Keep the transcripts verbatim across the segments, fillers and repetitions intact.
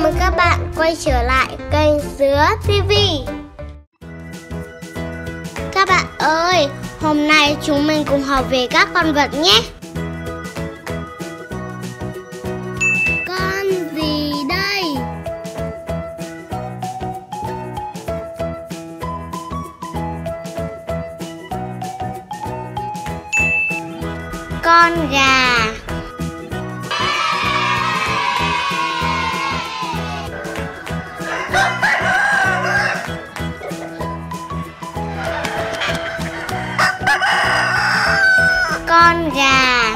mừng các bạn quay trở lại kênh Dứa ti vi. Các bạn ơi, hôm nay chúng mình cùng học về các con vật nhé. Con gì đây? Con gà. Con gà.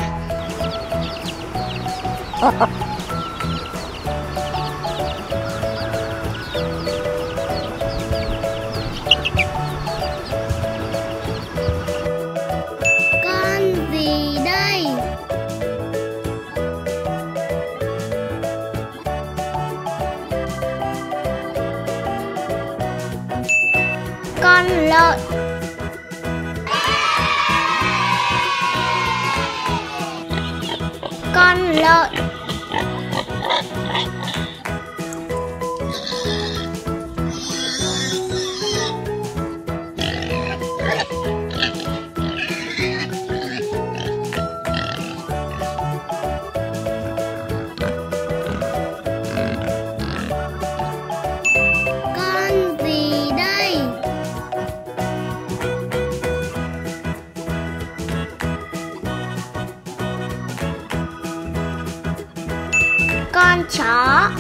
Con gì đây? Con lợn. Con lợn. Con gì đây? Con chó.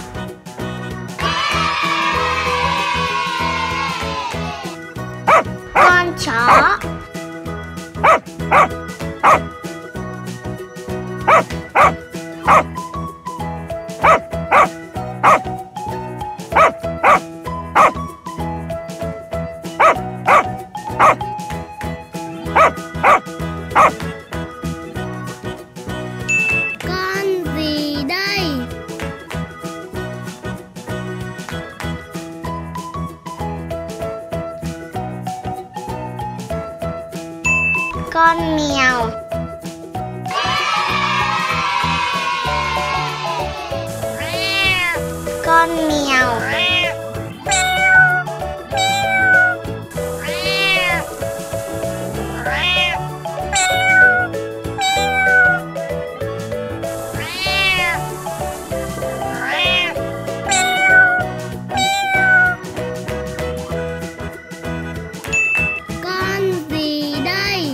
Con chó. Con gì đây? Con mèo. Con mèo. Con gì đây?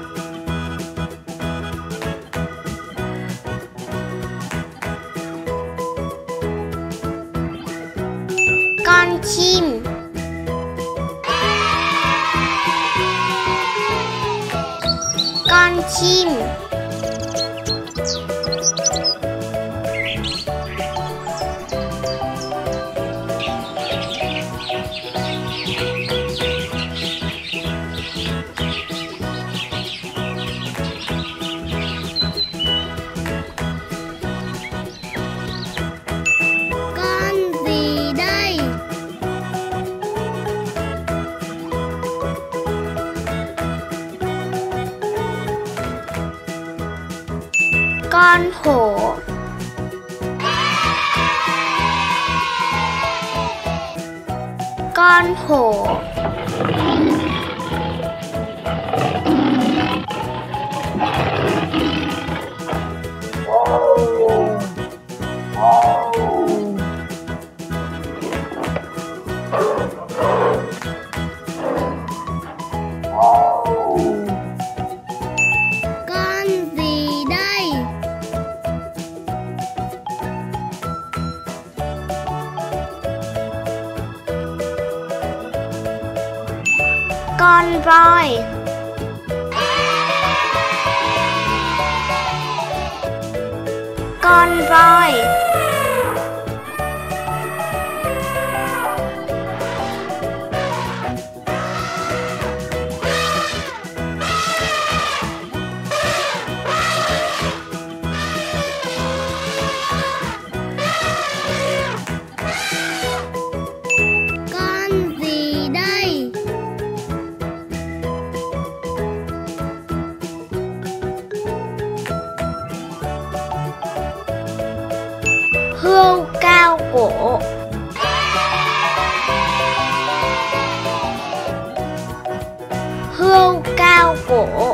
Con chim. Con chim. Con gì đây? Con hổ. Con hổ. Con gì đây? Con voi. Con voi. Con gì đây? hươu cao. cao cổ. Hươu cao cổ.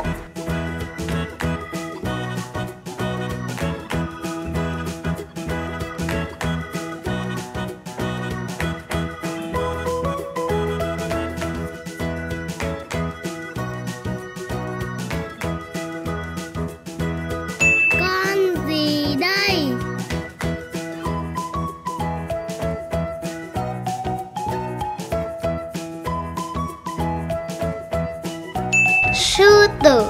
Con gì đây? Sư tử.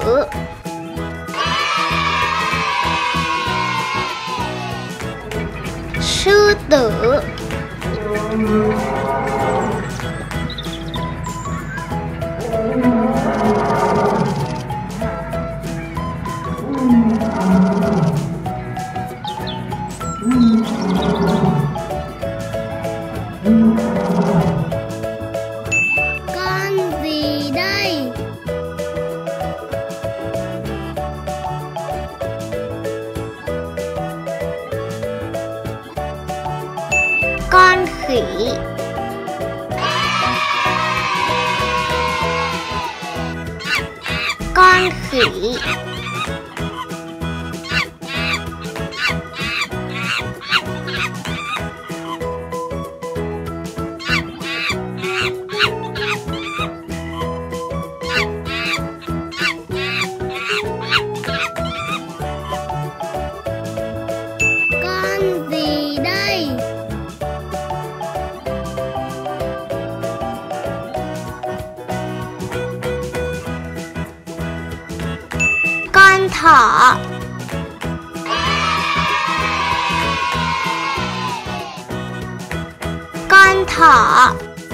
Sư tử. Con gì đây? Con khỉ. Con khỉ. Con gì đây? Con thỏ. Con thỏ.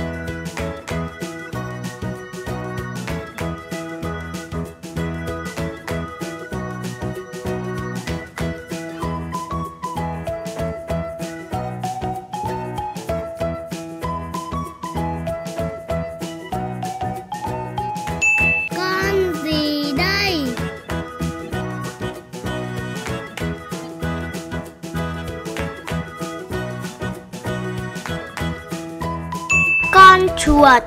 Con gì đây? Con chuột.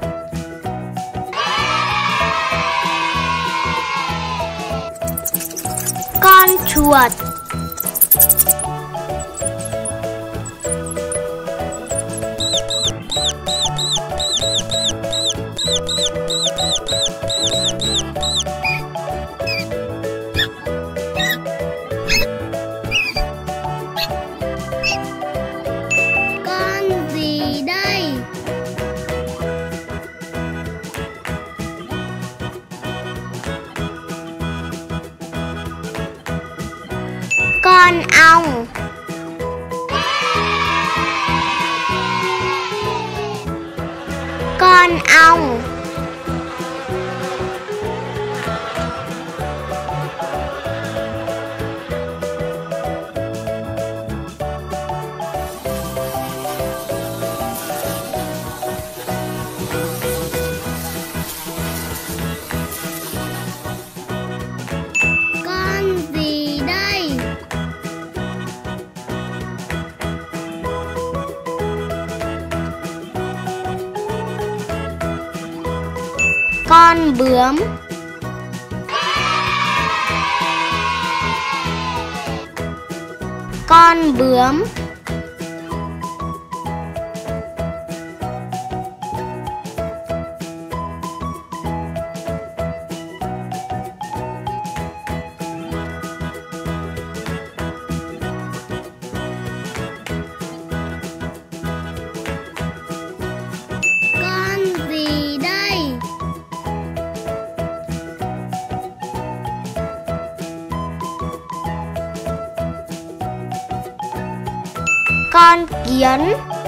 Con chuột. Con gì đây? Con ong. Con ong. Con gì đây? Con bướm. Con bướm. Con gì đây? Con kiến.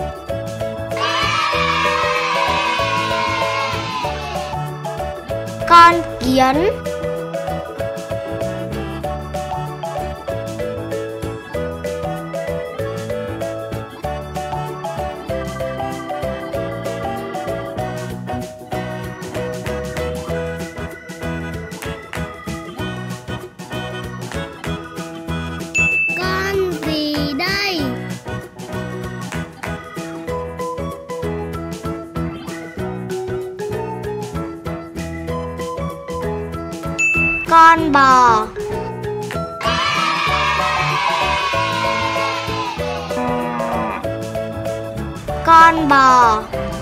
Con kiến. Con gì đây? Con bò. Con bò.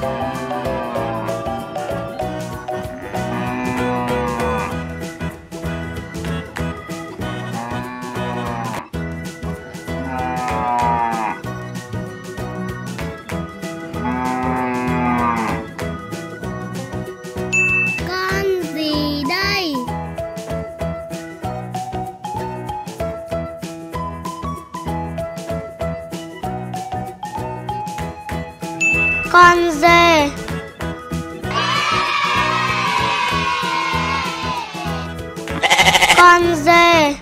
Con gì đây? Con dê. Con dê.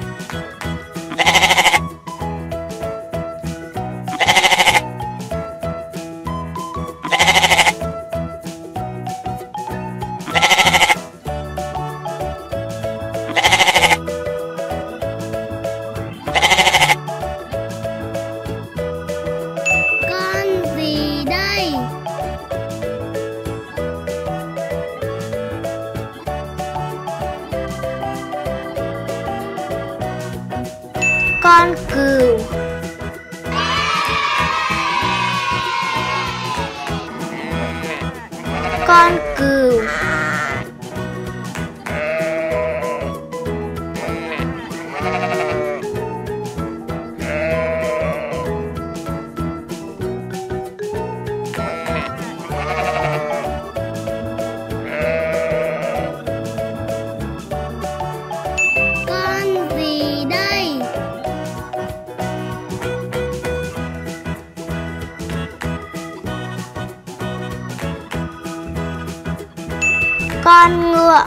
Con gì đây? Con cừu. Con cừu. Con gì đây? Con ngựa.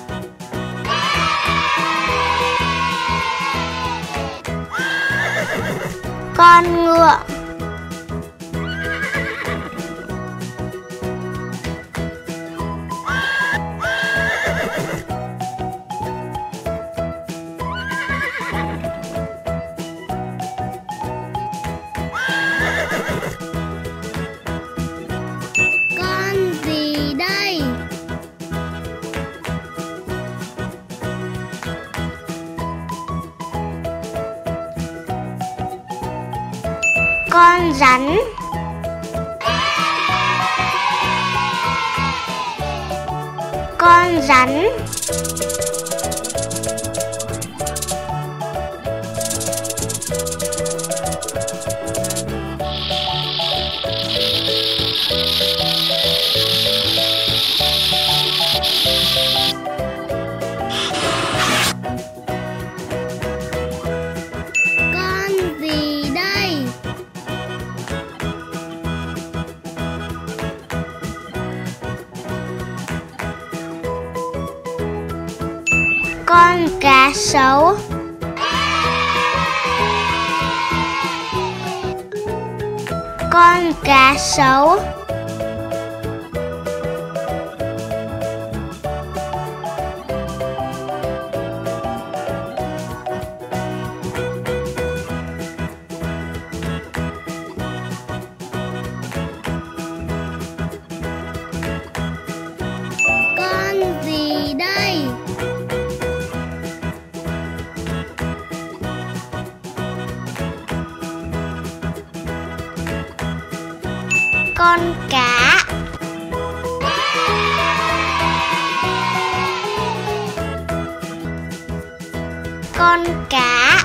Con ngựa. Con gì đây? Con rắn. Con rắn. Con gì đây? Con cá sấu. Con cá sấu. Con gì đây? Con cá. Con cá.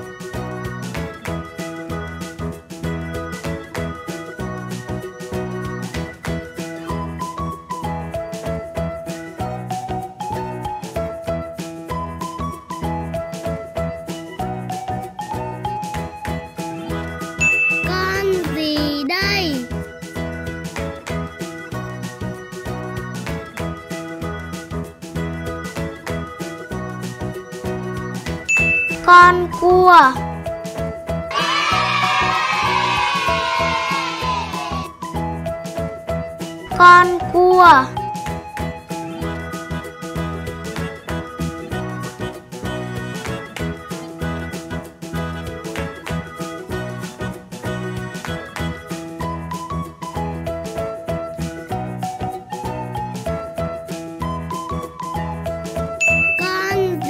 Con gì đây? Con cua. Con cua. Con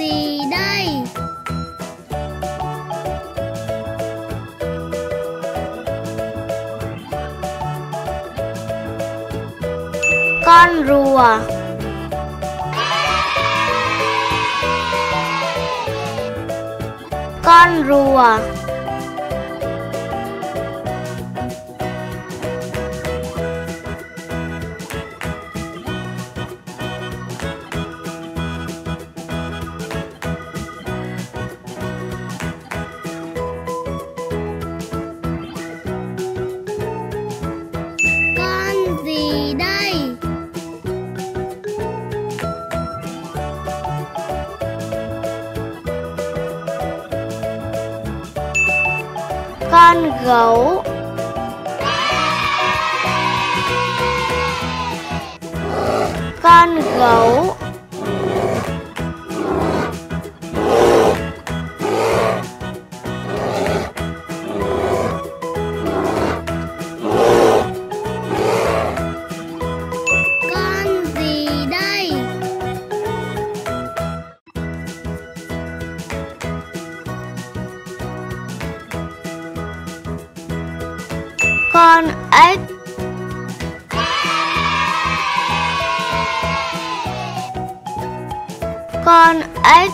Con rùa. Con rùa. Con gì đây? Con gấu. Con gấu. Con gì đây? Con ếch. Con ếch.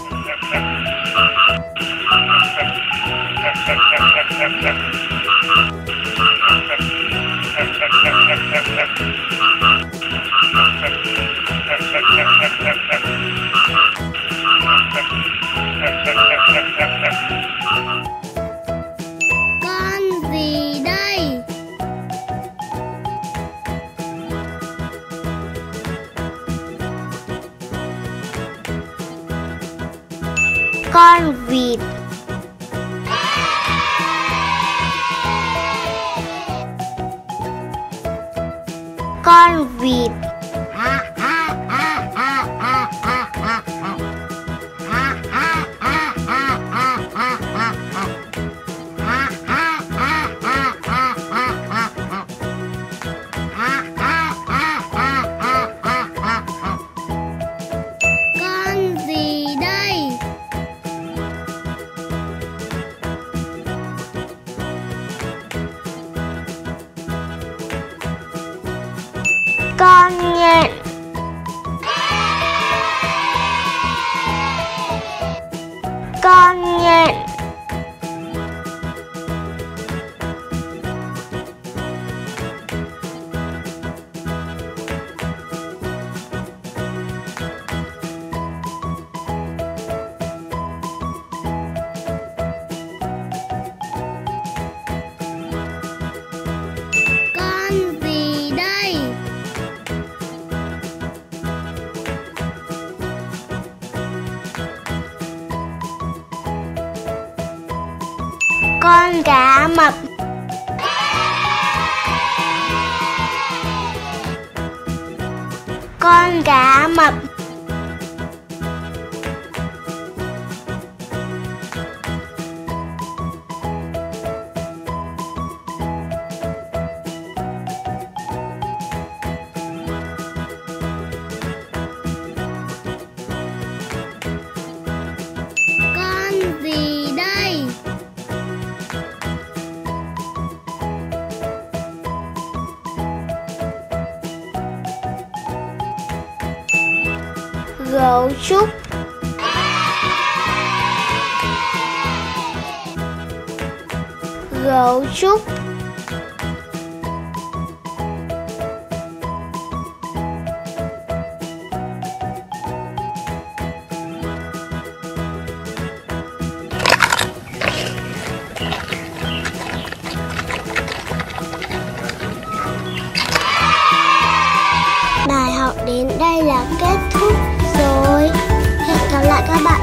Con gì đây? Con vịt. Con vịt. Con gì đây? Con nhện. Con nhện. Con gì đây? Con cá mập. Con cá mập. Con gì đây? Gấu trúc. Gấu trúc. Bài học đến đây là kết thúc rồi. Hẹn gặp lại các bạn